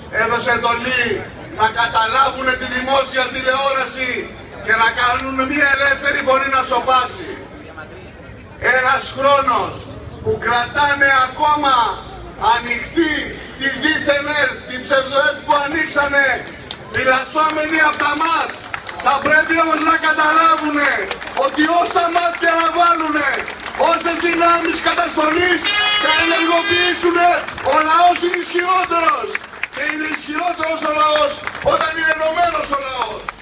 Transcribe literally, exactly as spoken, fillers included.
έδωσε εντολή να καταλάβουν τη δημόσια τηλεόραση και να κάνουν μια ελεύθερη μπορεί να σοπάσει. Ένας χρόνος που κρατάνε ακόμα ανοιχτή τη δίθεν ΕΡΤ, την ψευδοΕΡΤ που ανοίξανε φυλασσόμενοι από τα ΜΑΤ. Θα πρέπει όμως να καταλάβουν ότι όσα μάτια να βάλουν, όσες δυνάμεις καταστολής θα ενεργοποιήσουν, ο λαός είναι ισχυρότερος. Και είναι ισχυρότερος ο λαός όταν είναι ενωμένος ο λαός.